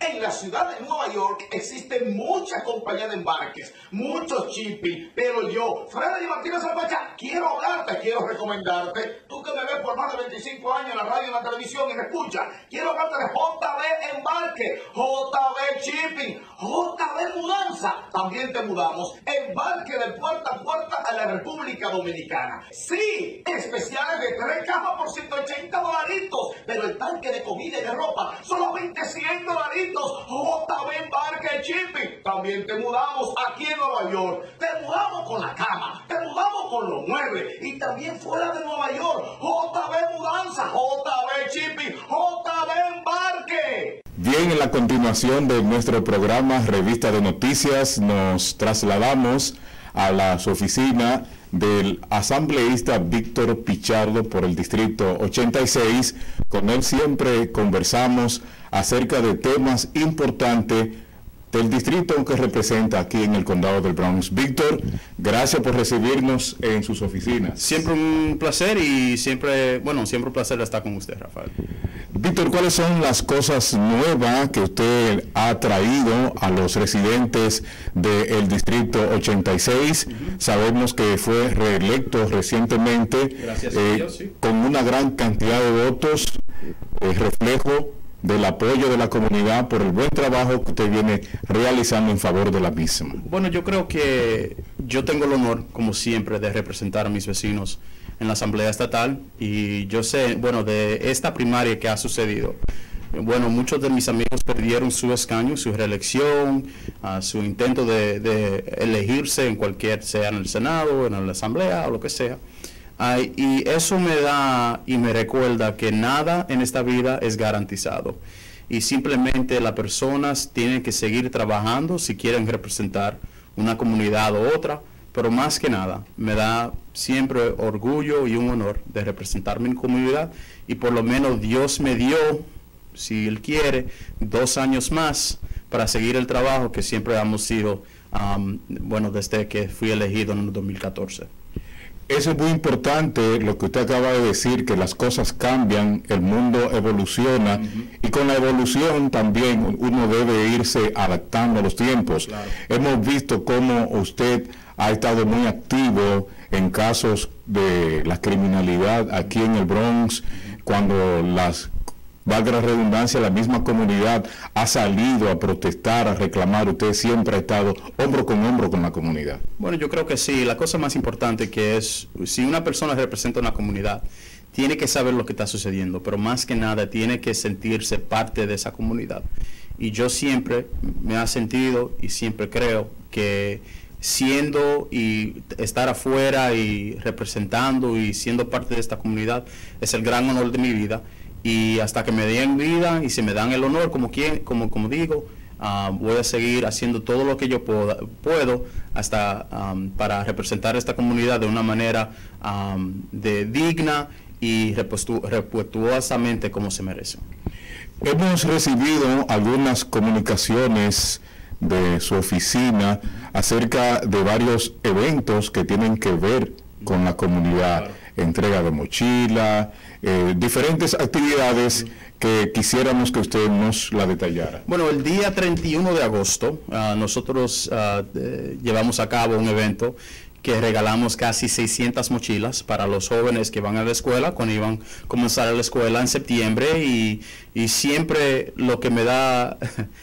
En la ciudad de Nueva York existen muchas compañías de embarques, muchos shipping, pero yo, Freddy Martínez Alpacha, quiero hablarte, quiero recomendarte, tú que me ves por más de veinticinco años en la radio y en la televisión y me escuchas, quiero hablarte de J B Embarque, J B Shipping, J B Mudanza, también te mudamos, embarque de puerta a puerta a la República Dominicana. Sí, especiales de tres cajas por ciento ochenta dolaritos, pero el tanque de comida y de ropa, solamente cien dolaritos. J B Embarque Shipping. También te mudamos aquí en Nueva York. Te mudamos con la cama, te mudamos con los muebles y también fuera de Nueva York. J B Mudanza, J B Shipping, J B Embarque. Bien, en la continuación de nuestro programa Revista de Noticias nos trasladamos a las oficinas del asambleísta Víctor Pichardo por el distrito ochenta y seis. Con él siempre conversamos acerca de temas importantes del distrito que representa aquí en el condado del Bronx. Víctor, gracias por recibirnos en sus oficinas. Siempre un placer y siempre, bueno, siempre un placer estar con usted, Rafael. Víctor, ¿cuáles son las cosas nuevas que usted ha traído a los residentes del distrito ochenta y seis? Uh-huh. Sabemos que fue reelecto recientemente. Gracias eh, a Dios, sí. Con una gran cantidad de votos, eh, reflejo del apoyo de la comunidad por el buen trabajo que usted viene realizando en favor de la misma. Bueno, yo creo que yo tengo el honor, como siempre, de representar a mis vecinos en la Asamblea Estatal, y yo sé, bueno, de esta primaria que ha sucedido, bueno, muchos de mis amigos perdieron su escaño, su reelección, uh, su intento de, de elegirse en cualquier, sea en el Senado, en la Asamblea o lo que sea. Uh, y eso me da y me recuerda que nada en esta vida es garantizado. Y simplemente las personas tienen que seguir trabajando si quieren representar una comunidad u otra. Pero más que nada, me da siempre orgullo y un honor de representar mi comunidad. Y por lo menos Dios me dio, si Él quiere, dos años más para seguir el trabajo que siempre hemos sido, um, bueno, desde que fui elegido en el dos mil catorce. Eso es muy importante, lo que usted acaba de decir, que las cosas cambian, el mundo evoluciona, uh-huh. y con la evolución también uno debe irse adaptando a los tiempos. Claro. Hemos visto cómo usted ha estado muy activo en casos de la criminalidad aquí en el Bronx, uh-huh. cuando las, valga la redundancia, la misma comunidad ha salido a protestar, a reclamar. Usted siempre ha estado hombro con hombro con la comunidad. Bueno, yo creo que sí. La cosa más importante que es, si una persona representa una comunidad, tiene que saber lo que está sucediendo, pero más que nada tiene que sentirse parte de esa comunidad. Y yo siempre me he sentido y siempre creo que siendo y estar afuera y representando y siendo parte de esta comunidad es el gran honor de mi vida. Y hasta que me den vida y se me dan el honor, como, quien, como, como digo, uh, voy a seguir haciendo todo lo que yo pueda, puedo hasta um, para representar esta comunidad de una manera um, de digna y respetuosamente como se merece. Hemos recibido algunas comunicaciones de su oficina acerca de varios eventos que tienen que ver con la comunidad. Claro. Entrega de mochila, eh, diferentes actividades que quisiéramos que usted nos la detallara. Bueno, el día treinta y uno de agosto uh, nosotros uh, eh, llevamos a cabo un evento que regalamos casi seiscientas mochilas para los jóvenes que van a la escuela, cuando iban a comenzar a la escuela en septiembre, y, y siempre lo que me da...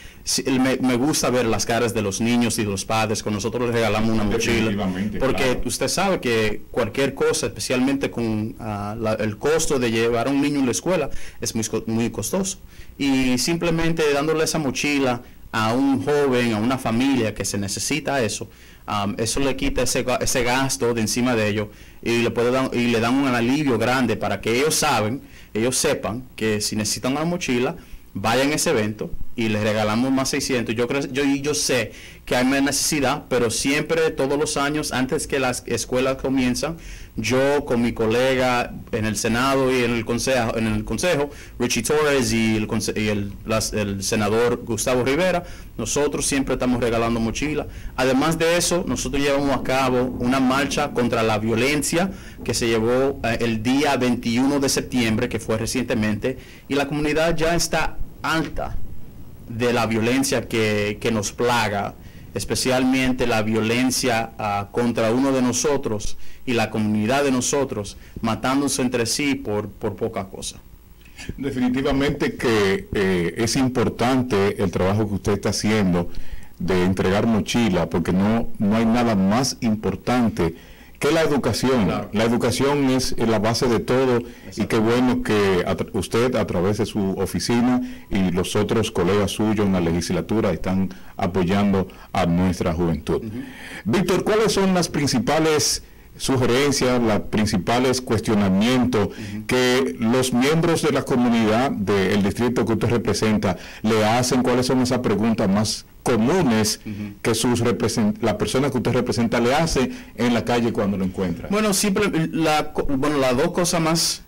Me, me gusta ver las caras de los niños y de los padres cuando nosotros les regalamos una mochila, porque claro. usted sabe que cualquier cosa, especialmente con uh, la, el costo de llevar a un niño a la escuela, es muy, muy costoso, y simplemente dándole esa mochila a un joven, a una familia que se necesita eso, um, eso le quita ese, ese gasto de encima de ellos, y le, puede dar, y le dan un alivio grande para que ellos saben, ellos sepan que si necesitan una mochila, vayan a ese evento y les regalamos más seiscientos. Yo creo, yo, yo sé que hay más necesidad, pero siempre, todos los años, antes que las escuelas comienzan, yo con mi colega en el Senado y en el Consejo, en el Consejo Richie Torres y, el, y el, las, el senador Gustavo Rivera, nosotros siempre estamos regalando mochilas. Además de eso, nosotros llevamos a cabo una marcha contra la violencia que se llevó eh, el día veintiuno de septiembre, que fue recientemente, y la comunidad ya está alta de la violencia que, que nos plaga, especialmente la violencia uh, contra uno de nosotros y la comunidad de nosotros, matándose entre sí por, por poca cosa. Definitivamente que eh, es importante el trabajo que usted está haciendo de entregar mochila, porque no, no hay nada más importante que la educación. Claro. La educación es la base de todo. Exacto. Y qué bueno que a usted, a través de su oficina y los otros colegas suyos en la legislatura, están apoyando a nuestra juventud. Uh-huh. Víctor, ¿cuáles son las principales sugerencias, los principales cuestionamientos uh-huh. que los miembros de la comunidad del distrito que usted representa le hacen? ¿Cuáles son esas preguntas más comunes uh-huh. que sus la persona que usted representa le hace en la calle cuando lo encuentra? Bueno, siempre la, bueno, las dos cosas más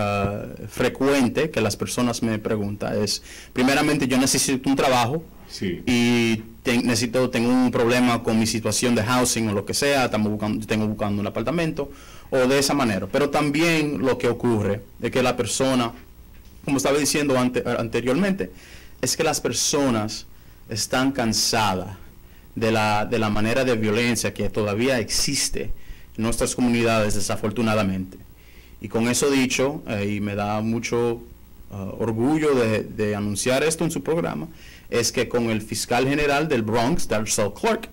uh, frecuentes que las personas me preguntan es, primeramente, yo necesito un trabajo. Sí. Y te, necesito, tengo un problema con mi situación de housing o lo que sea, estamos buscando, tengo buscando un apartamento, o de esa manera. Pero también lo que ocurre es que la persona, como estaba diciendo ante, anteriormente, es que las personas están cansadas de la, de la manera de violencia que todavía existe en nuestras comunidades, desafortunadamente. Y con eso dicho, eh, y me da mucho uh, orgullo de, de anunciar esto en su programa, es que con el fiscal general del Bronx, Darcel Clark,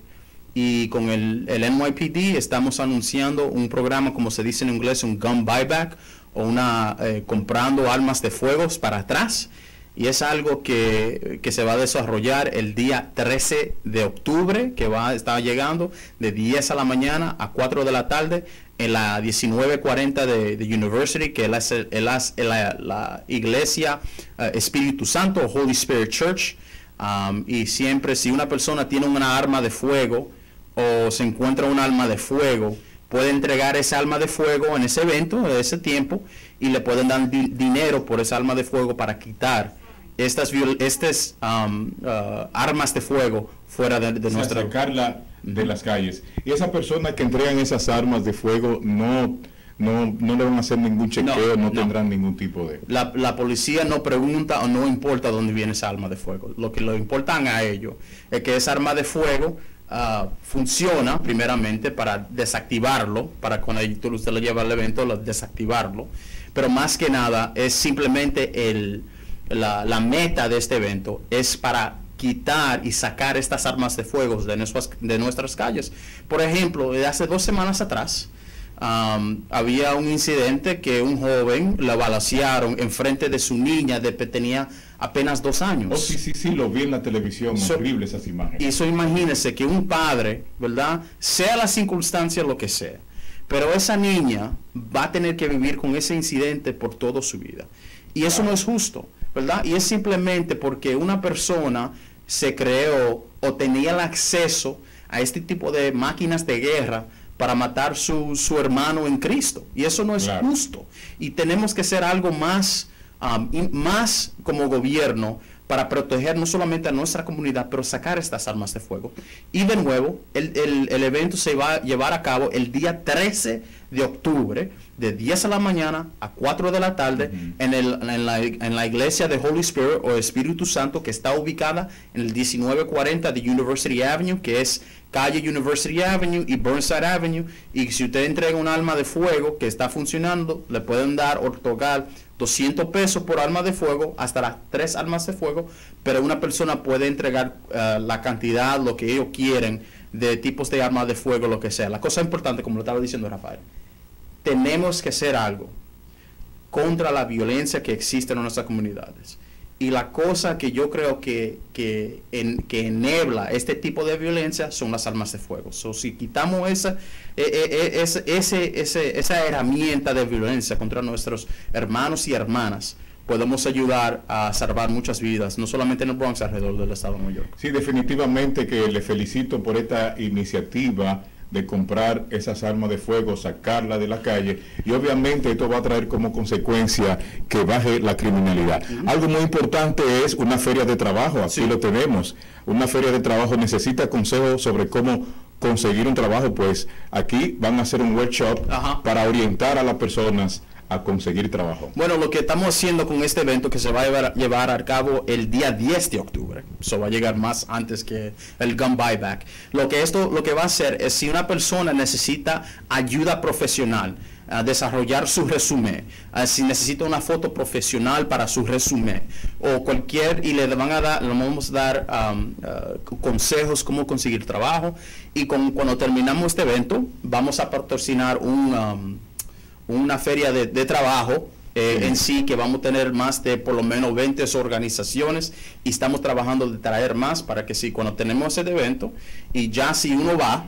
y con el, el N Y P D estamos anunciando un programa, como se dice en inglés, un gun buyback, o una eh, comprando armas de fuego para atrás, y es algo que, que se va a desarrollar el día trece de octubre, que va a estar llegando de diez a la mañana a cuatro de la tarde en la diecinueve cuarenta de, de University, que es la, la, la iglesia uh, Espíritu Santo, Holy Spirit Church. Um, y siempre, si una persona tiene una arma de fuego o se encuentra un arma de fuego, puede entregar esa arma de fuego en ese evento, en ese tiempo, y le pueden dar di dinero por esa arma de fuego para quitar estas, estas um, uh, armas de fuego fuera de, de nuestra... sacarla de las calles. Y esas personas que entregan esas armas de fuego no... No, no le van a hacer ningún chequeo, no, no tendrán no. ningún tipo de... La, la policía no pregunta o no importa dónde viene esa arma de fuego. Lo que le importan a ellos es que esa arma de fuego uh, funciona primeramente para desactivarlo, para cuando usted lo lleva al evento, lo, desactivarlo. Pero más que nada es simplemente el, la, la meta de este evento es para quitar y sacar estas armas de fuego de nuestras, de nuestras calles. Por ejemplo, de hace dos semanas atrás, Um, había un incidente que un joven la balacearon en frente de su niña de que tenía apenas dos años. Oh, sí, sí, sí, lo vi en la televisión, so, horrible esas imágenes. Y eso, imagínese que un padre, ¿verdad? Sea la circunstancia lo que sea, pero esa niña va a tener que vivir con ese incidente por toda su vida. Y eso claro. no es justo, ¿verdad? Y es simplemente porque una persona se creó o tenía el acceso a este tipo de máquinas de guerra para matar su, su hermano en Cristo. Y eso no es claro. justo. Y tenemos que hacer algo más, um, más como gobierno para proteger no solamente a nuestra comunidad, pero sacar estas armas de fuego. Y de nuevo, el, el, el evento se va a llevar a cabo el día trece de octubre, de diez a la mañana a cuatro de la tarde, uh-huh. en, el, en, la, en la iglesia de Holy Spirit o Espíritu Santo, que está ubicada en el diecinueve cuarenta de University Avenue, que es calle University Avenue y Burnside Avenue. Y si usted entrega un arma de fuego que está funcionando, le pueden dar o otorgar doscientos pesos por arma de fuego, hasta las tres armas de fuego, pero una persona puede entregar uh, la cantidad, lo que ellos quieren, de tipos de armas de fuego, lo que sea. La cosa importante, como lo estaba diciendo Rafael, tenemos que hacer algo contra la violencia que existe en nuestras comunidades. Y la cosa que yo creo que, que, en, que enebla este tipo de violencia son las armas de fuego. So, si quitamos esa, eh, eh, ese, ese, ese, esa herramienta de violencia contra nuestros hermanos y hermanas, podemos ayudar a salvar muchas vidas, no solamente en el Bronx, alrededor del estado de Nueva York. Sí, definitivamente que le felicito por esta iniciativa de comprar esas armas de fuego, sacarlas de la calle, y obviamente esto va a traer como consecuencia que baje la criminalidad. Uh-huh. Algo muy importante es una feria de trabajo, aquí sí. lo tenemos. Una feria de trabajo necesita consejos sobre cómo conseguir un trabajo, pues aquí van a hacer un workshop uh-huh. para orientar a las personas a conseguir trabajo. Bueno, lo que estamos haciendo con este evento, que se va a llevar, llevar a cabo el día diez de octubre, so va a llegar más antes que el gun buyback. Lo que esto lo que va a hacer es si una persona necesita ayuda profesional a desarrollar su resumen, uh, si necesita una foto profesional para su resumen o cualquier, y le van a dar, le vamos a dar um, uh, consejos cómo conseguir trabajo, y con, cuando terminamos este evento vamos a patrocinar un, um, una feria de, de trabajo eh, sí. en sí, que vamos a tener más de por lo menos veinte organizaciones, y estamos trabajando de traer más para que si cuando tenemos ese evento, y ya si uno va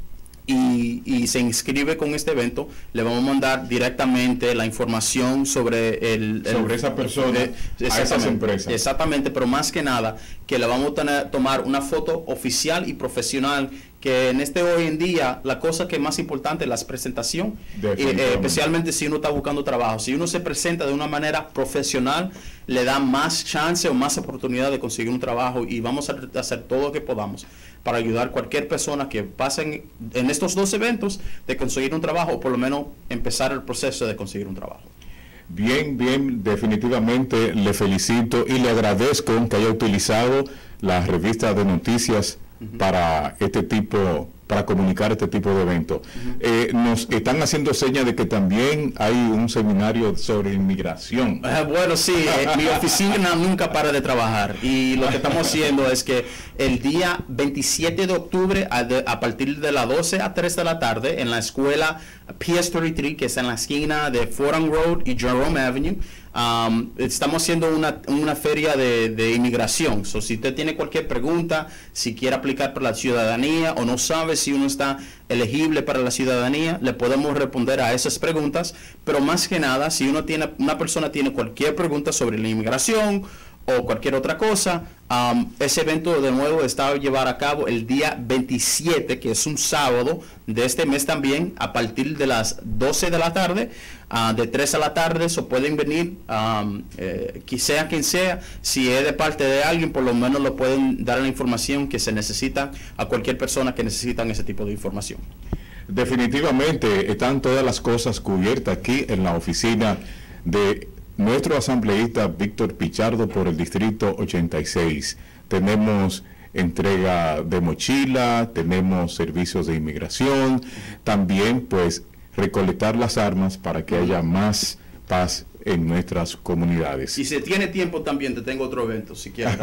Y, y se inscribe con este evento, le vamos a mandar directamente la información sobre el, el sobre esa persona, de, a esas empresas. Exactamente, pero más que nada que le vamos a tener, tomar una foto oficial y profesional, que en este hoy en día la cosa que es más importante es la presentación, eh, especialmente si uno está buscando trabajo. Si uno se presenta de una manera profesional, le da más chance o más oportunidad de conseguir un trabajo, y vamos a hacer todo lo que podamos para ayudar a cualquier persona que pase en, en estos dos eventos de conseguir un trabajo, o por lo menos empezar el proceso de conseguir un trabajo. Bien, bien, definitivamente le felicito y le agradezco que haya utilizado la revista de noticias uh-huh. para este tipo, para comunicar este tipo de eventos. Uh-huh. eh, nos están haciendo señas de que también hay un seminario sobre inmigración. Uh, bueno, sí, eh, mi oficina nunca para de trabajar, y lo que estamos haciendo es que el día veintisiete de octubre a, de, a partir de las doce a tres de la tarde en la escuela P S treinta y tres, que está en la esquina de Fordham Road y Jerome Avenue, um, estamos haciendo una, una feria de, de inmigración. So, si usted tiene cualquier pregunta, si quiere aplicar para la ciudadanía o no sabe si uno está elegible para la ciudadanía, le podemos responder a esas preguntas. Pero más que nada, si uno tiene, una persona tiene cualquier pregunta sobre la inmigración o cualquier otra cosa, um, ese evento de nuevo está a llevar a cabo el día veintisiete, que es un sábado de este mes también, a partir de las doce de la tarde, uh, de tres a la tarde. Eso pueden venir, um, eh, sea quien sea, si es de parte de alguien, por lo menos lo pueden dar la información que se necesita a cualquier persona que necesitan ese tipo de información. Definitivamente están todas las cosas cubiertas aquí en la oficina de nuestro asambleísta Víctor Pichardo por el distrito ochenta y seis. Tenemos entrega de mochila, tenemos servicios de inmigración, también pues recolectar las armas para que haya más paz en nuestras comunidades. Si se tiene tiempo también, te tengo otro evento, si quieres.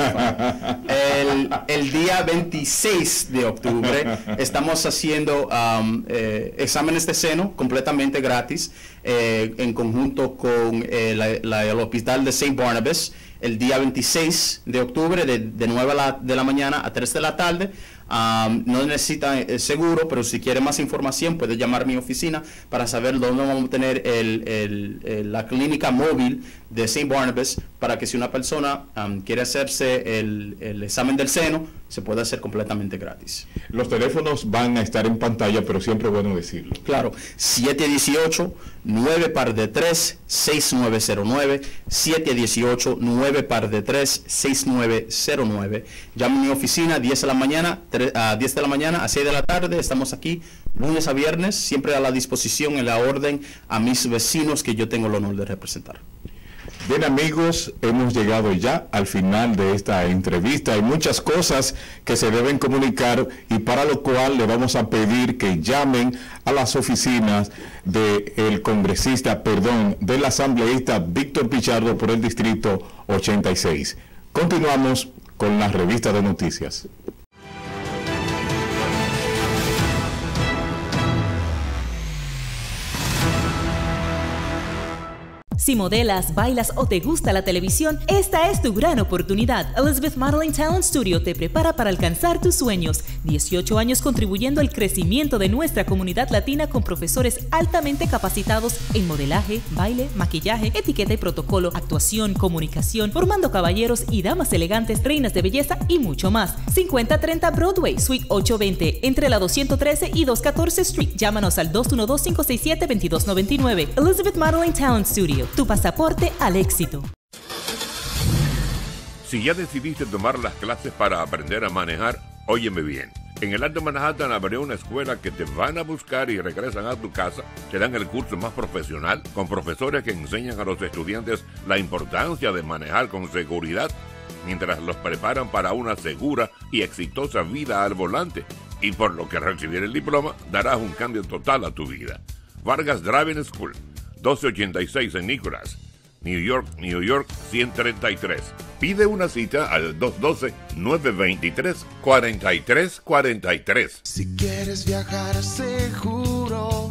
el, el día veintiséis de octubre estamos haciendo um, eh, exámenes de seno completamente gratis, eh, en conjunto con eh, la, la, el hospital de Saint Barnabas, el día veintiséis de octubre, de, de nueve a la, de la mañana a tres de la tarde. Um, no necesita eh, seguro, pero si quiere más información puede llamar a mi oficina para saber dónde vamos a tener el, el, el, la clínica móvil de Saint Barnabas, para que si una persona um, quiere hacerse el, el examen del seno, se puede hacer completamente gratis. Los teléfonos van a estar en pantalla, pero siempre es bueno decirlo. Claro, siete uno ocho, nueve par de tres, seis nueve cero nueve, siete uno ocho, nueve par de tres, seis nueve cero nueve. Llame a mi oficina, diez de la mañana, a diez de la mañana a seis de la tarde. Estamos aquí lunes a viernes, siempre a la disposición, en la orden a mis vecinos que yo tengo el honor de representar. Bien, amigos, hemos llegado ya al final de esta entrevista. Hay muchas cosas que se deben comunicar, y para lo cual le vamos a pedir que llamen a las oficinas del congresista, perdón, del asambleísta Víctor Pichardo por el distrito ochenta y seis. Continuamos con la revista de noticias. Si modelas, bailas o te gusta la televisión, esta es tu gran oportunidad. Elizabeth Modeling Talent Studio te prepara para alcanzar tus sueños. dieciocho años contribuyendo al crecimiento de nuestra comunidad latina con profesores altamente capacitados en modelaje, baile, maquillaje, etiqueta y protocolo, actuación, comunicación, formando caballeros y damas elegantes, reinas de belleza y mucho más. cincuenta treinta Broadway, Suite ochocientos veinte, entre la doscientos trece y doscientos catorce Street. Llámanos al dos uno dos, cinco seis siete, dos dos nueve nueve. Elizabeth Modeling Talent Studio. Tu pasaporte al éxito. Si ya decidiste tomar las clases para aprender a manejar, óyeme bien. En el Alto Manhattan habrá una escuela que te van a buscar y regresan a tu casa. Te dan el curso más profesional, con profesores que enseñan a los estudiantes la importancia de manejar con seguridad. mientras los preparan para una segura y exitosa vida al volante. Y por lo que recibir el diploma, darás un cambio total a tu vida. Vargas Driving School, doce ochenta y seis en Nicholas, New York, New York ciento treinta y tres. Pide una cita al dos uno dos, nueve dos tres, cuatro tres cuatro tres. Si quieres viajar seguro,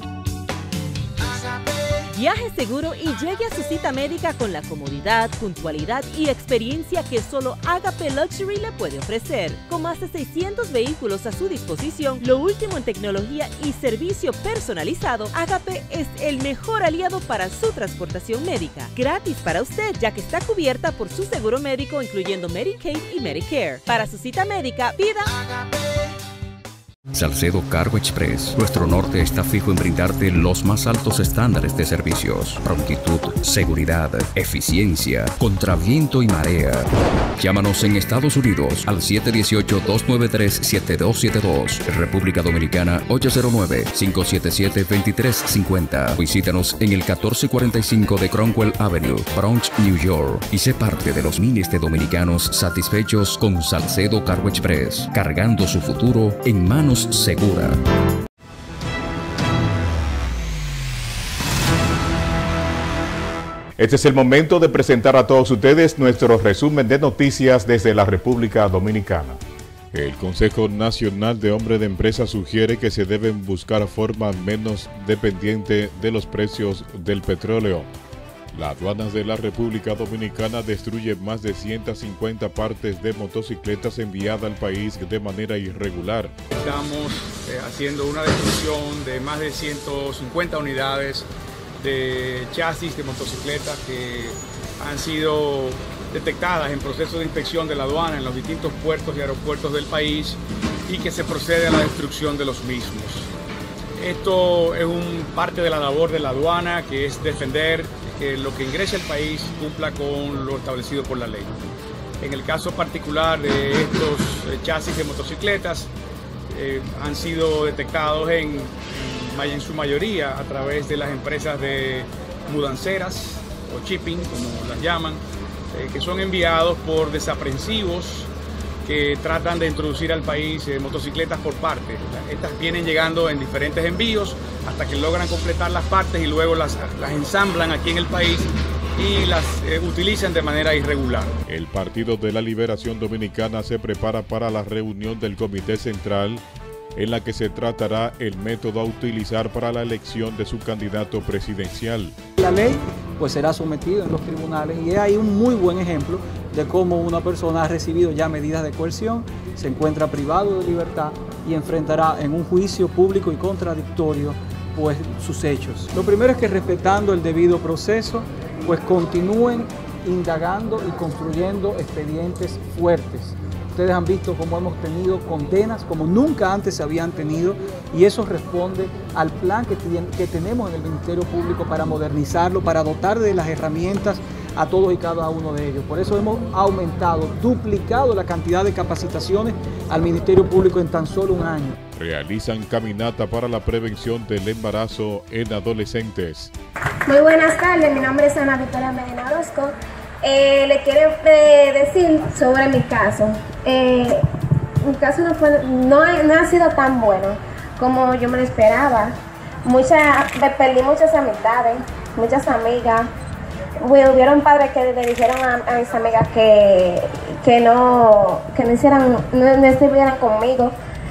Viaje seguro y llegue a su cita médica con la comodidad, puntualidad y experiencia que solo Agape Luxury le puede ofrecer. Con más de seiscientos vehículos a su disposición, lo último en tecnología y servicio personalizado, Agape es el mejor aliado para su transportación médica. Gratis para usted, ya que está cubierta por su seguro médico, incluyendo Medicaid y Medicare. Para su cita médica, pida Agape. Salcedo Cargo Express. Nuestro norte está fijo en brindarte los más altos estándares de servicios, prontitud, seguridad, eficiencia, contra viento y marea. Llámanos en Estados Unidos al siete uno ocho, dos nueve tres, siete dos siete dos, República Dominicana ocho cero nueve, cinco siete siete, dos tres cinco cero. Visítanos en el catorce cuarenta y cinco de Cromwell Avenue, Bronx, New York, y sé parte de los miles de dominicanos satisfechos con Salcedo Cargo Express, cargando su futuro en manos segura. Este es el momento de presentar a todos ustedes nuestro resumen de noticias desde la República Dominicana. El Consejo Nacional de Hombres de Empresa sugiere que se deben buscar formas menos dependientes de los precios del petróleo. Las aduanas de la República Dominicana destruyen más de ciento cincuenta partes de motocicletas enviadas al país de manera irregular. Estamos eh, haciendo una destrucción de más de ciento cincuenta unidades de chasis de motocicletas que han sido detectadas en proceso de inspección de la aduana en los distintos puertos y aeropuertos del país y que se procede a la destrucción de los mismos. Esto es un parte de la labor de la aduana, que es defender que lo que ingrese al país cumpla con lo establecido por la ley. En el caso particular de estos eh, chasis de motocicletas, eh, han sido detectados en, en, en su mayoría a través de las empresas de mudanceras o shipping, como las llaman, eh, que son enviados por desaprensivos que tratan de introducir al país eh, motocicletas por partes. Estas vienen llegando en diferentes envíos hasta que logran completar las partes y luego las, las ensamblan aquí en el país y las eh, utilizan de manera irregular. El Partido de la Liberación Dominicana se prepara para la reunión del Comité Central en la que se tratará el método a utilizar para la elección de su candidato presidencial. La ley pues será sometida en los tribunales y hay un muy buen ejemplo de cómo una persona ha recibido ya medidas de coerción, se encuentra privado de libertad y enfrentará en un juicio público y contradictorio pues sus hechos. Lo primero es que, respetando el debido proceso, pues continúen indagando y construyendo expedientes fuertes. Ustedes han visto cómo hemos tenido condenas como nunca antes se habían tenido y eso responde al plan que, que tenemos en el Ministerio Público para modernizarlo, para dotar de las herramientas a todos y cada uno de ellos. Por eso hemos aumentado, duplicado la cantidad de capacitaciones al Ministerio Público en tan solo un año. Realizan caminata para la prevención del embarazo en adolescentes. Muy buenas tardes, mi nombre es Ana Victoria Medina Orozco. Eh, le quiero eh, decir sobre mi caso. Eh, mi caso no, fue, no, no ha sido tan bueno como yo me lo esperaba. Mucha, me perdí muchas amistades, muchas amigas. Hubieron padres que le dijeron a, a mis amigas que, que, no, que no, hicieran, no, no estuvieran conmigo.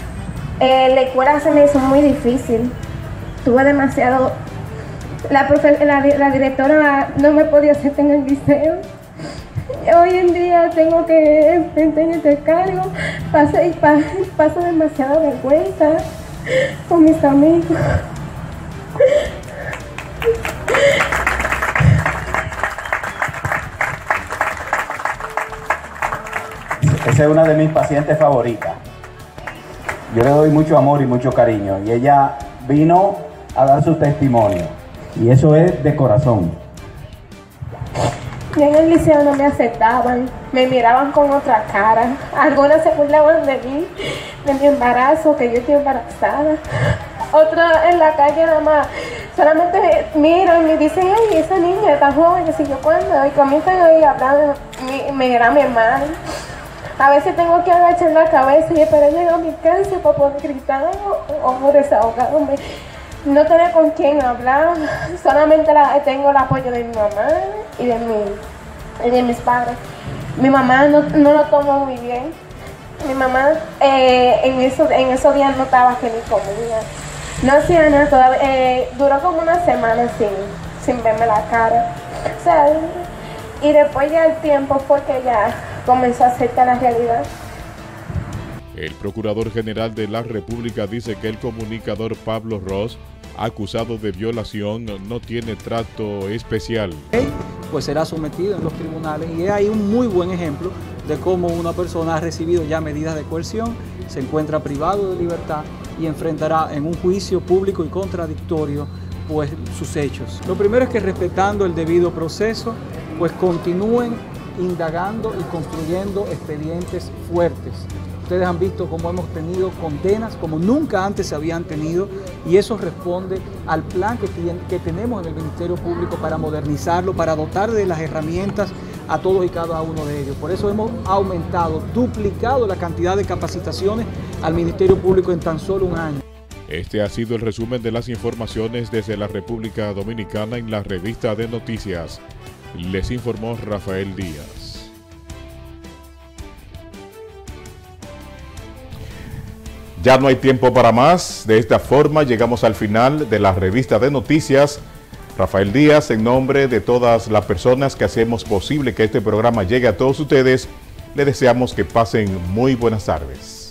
Eh, la escuela se me hizo muy difícil. Tuve demasiado... La, profe, la, la directora no me podía hacer en el liceo. Hoy en día tengo que enfrentar este cargo. Paso, y pa, paso demasiada vergüenza con mis amigos. Esa es una de mis pacientes favoritas. Yo le doy mucho amor y mucho cariño y ella vino a dar su testimonio y eso es de corazón. En el liceo no me aceptaban, me miraban con otra cara. Algunas se burlaban de mí, de mi embarazo, que yo estoy embarazada. Otra en la calle nada más, solamente miran y dicen, ay, esa niña está joven, que si yo cuando, y comienzan a ir hablando, mi, mi era mi hermana. A veces tengo que agachar la cabeza y esperar llegar a mi casa para poder gritar o, o desahogarme. No tener con quién hablar, solamente la, tengo el apoyo de mi mamá y de, mi, y de mis padres. Mi mamá no, no lo tomó muy bien. Mi mamá eh, en, eso, en esos días no estaba que ni comía. No hacía nada, todavía, eh, duró como una semana sin, sin verme la cara. O sea, y después ya el tiempo fue que ya comenzó a aceptar la realidad. El Procurador General de la República dice que el comunicador Pablo Ross, acusado de violación, no tiene trato especial. Pues será sometido en los tribunales y hay un muy buen ejemplo de cómo una persona ha recibido ya medidas de coerción, se encuentra privado de libertad y enfrentará en un juicio público y contradictorio pues sus hechos. Lo primero es que, respetando el debido proceso, pues continúen indagando y construyendo expedientes fuertes. Ustedes han visto cómo hemos tenido condenas como nunca antes se habían tenido, y eso responde al plan que, que tenemos en el Ministerio Público para modernizarlo, para dotar de las herramientas a todos y cada uno de ellos. Por eso hemos aumentado, duplicado la cantidad de capacitaciones al Ministerio Público en tan solo un año. Este ha sido el resumen de las informaciones desde la República Dominicana en la revista de noticias. Les informó Rafael Díaz. Ya no hay tiempo para más. De esta forma llegamos al final de la revista de noticias. Rafael Díaz, en nombre de todas las personas que hacemos posible que este programa llegue a todos ustedes, le deseamos que pasen muy buenas tardes.